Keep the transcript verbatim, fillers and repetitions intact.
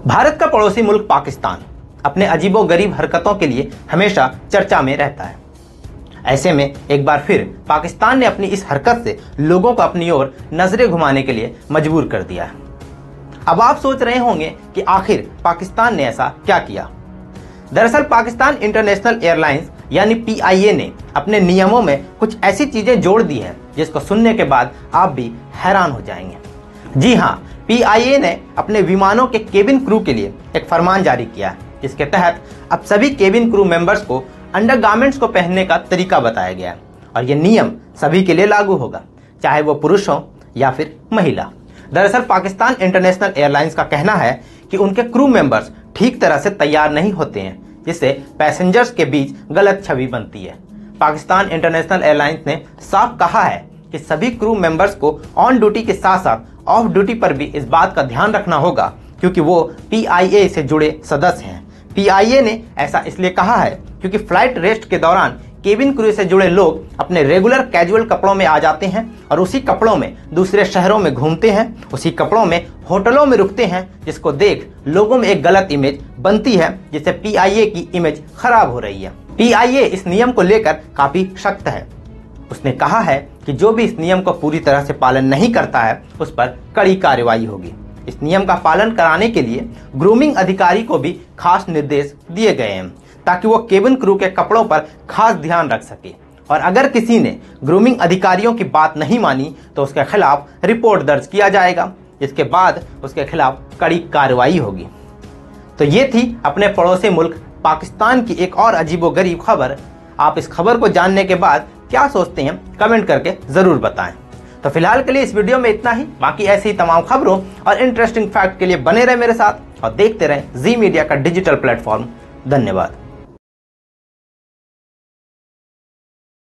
भारत का पड़ोसी मुल्क पाकिस्तान अपने अजीबोगरीब हरकतों के लिए हमेशा चर्चा में रहता है। ऐसे में एक बार फिर पाकिस्तान ने अपनी इस हरकत से लोगों को अपनी ओर नजरें घुमाने के लिए मजबूर कर दिया है। अब आप सोच रहे होंगे कि आखिर पाकिस्तान ने ऐसा क्या किया। दरअसल पाकिस्तान इंटरनेशनल एयरलाइंस यानी पी आई ए ने अपने नियमों में कुछ ऐसी चीजें जोड़ दी हैं जिसको सुनने के बाद आप भी हैरान हो जाएंगे। जी हाँ, पी आई ए ने अपने विमानों के केबिन क्रू के लिए एक फरमान जारी किया है, जिसके तहत अब सभी केबिन क्रू मेंबर्स को अंडरगारमेंट्स को पहनने का तरीका बताया गया है और यह नियम सभी के लिए लागू होगा, चाहे वो पुरुष हो या फिर महिला। दरअसल पाकिस्तान इंटरनेशनल एयरलाइंस का कहना है कि उनके क्रू मेंबर्स ठीक तरह से तैयार नहीं होते हैं, जिससे पैसेंजर्स के बीच गलत छवि बनती है। पाकिस्तान इंटरनेशनल एयरलाइंस ने साफ कहा है कि सभी क्रू मेंबर्स को ऑन ड्यूटी के साथ साथ ऑफ ड्यूटी पर भी इस बात का ध्यान रखना होगा, क्योंकि वो पी आई ए से जुड़े सदस्य हैं। पी आई ए ने ऐसा इसलिए कहा है क्योंकि फ्लाइट रेस्ट के दौरान केबिन क्रू से जुड़े लोग अपने रेगुलर कैजुअल कपड़ों में आ जाते हैं और उसी कपड़ों में दूसरे शहरों में घूमते हैं, उसी कपड़ों में होटलों में रुकते हैं, जिसको देख लोगों में एक गलत इमेज बनती है, जिससे पी आई ए की इमेज खराब हो रही है। पी आई ए इस नियम को लेकर काफी सख्त है। उसने कहा है कि जो भी इस नियम को पूरी तरह से पालन नहीं करता है उस पर कड़ी कार्रवाई होगी। इस नियम का पालन कराने के लिए ग्रूमिंग अधिकारी को भी खास निर्देश दिए गए हैं, ताकि वो केबिन क्रू के कपड़ों पर खास ध्यान रख सके और अगर किसी ने ग्रूमिंग अधिकारियों की बात नहीं मानी तो उसके खिलाफ रिपोर्ट दर्ज किया जाएगा, जिसके बाद उसके खिलाफ कड़ी कार्रवाई होगी। तो ये थी अपने पड़ोसी मुल्क पाकिस्तान की एक और अजीबोगरीब खबर। आप इस खबर को जानने के बाद क्या सोचते हैं, कमेंट करके जरूर बताएं। तो फिलहाल के लिए इस वीडियो में इतना ही। बाकी ऐसी ही तमाम खबरों और इंटरेस्टिंग फैक्ट के लिए बने रहे मेरे साथ और देखते रहें जी मीडिया का डिजिटल प्लेटफॉर्म। धन्यवाद।